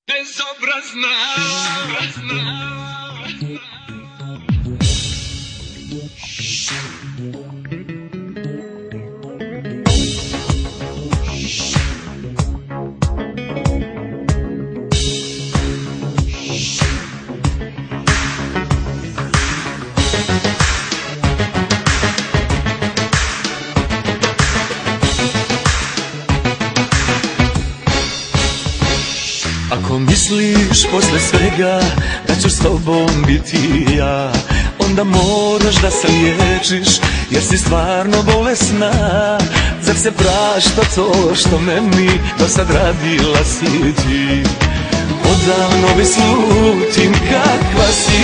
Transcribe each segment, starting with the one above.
Bezobrazna. Ako misliš posle svega da ću s tobom biti ja, onda moraš da se liječiš jer si stvarno bolesna. Zar se prašta to što meni do sad radila si ti? Odavno već slutim kakva si.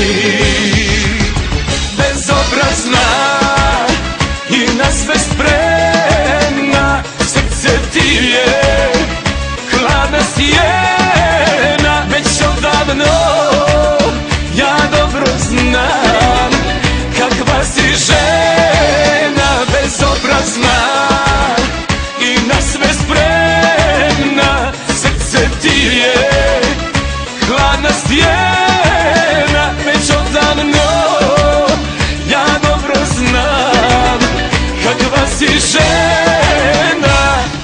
Bezobrazna i na sve spremna, srce ti je hladna stijena. Već odavno ja dobro znam kakva si žena. Bezobrazna i na sve spremna, srce ti je hladna stijena. Već odavno ja dobro znam kakva si žena.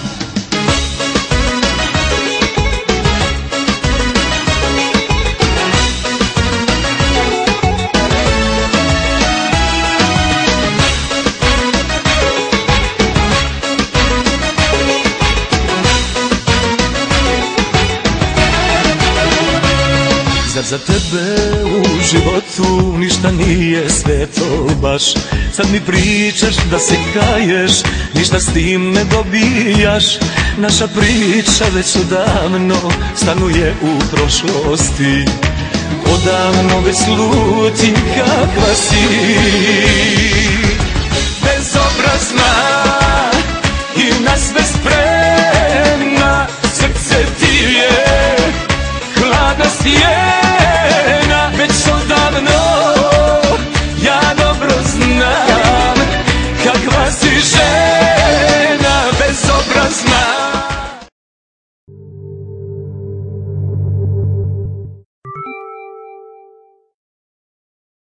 Zar za tebe u životu ništa nije sveto baš? Sad mi pričaš da se kaješ, ništa s tim ne dobijaš. Naša priča već odavno stanuje u prošlosti. Odavno već slutim kakva si. Bezobrazna